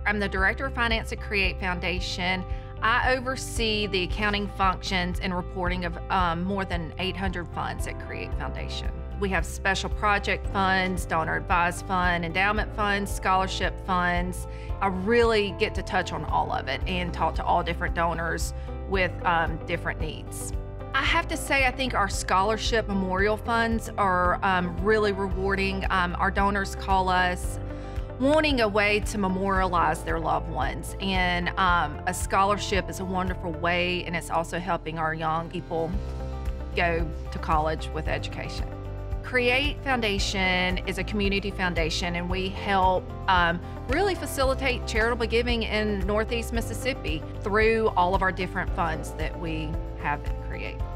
I'm the Director of Finance at Create Foundation. I oversee the accounting functions and reporting of more than 800 funds at Create Foundation. We have special project funds, donor advised fund, endowment funds, scholarship funds. I really get to touch on all of it and talk to all different donors with different needs. I have to say, I think our scholarship memorial funds are really rewarding. Our donors call us wanting a way to memorialize their loved ones. And a scholarship is a wonderful way, and it's also helping our young people go to college with education. Create Foundation is a community foundation, and we help really facilitate charitable giving in Northeast Mississippi through all of our different funds that we have at Create.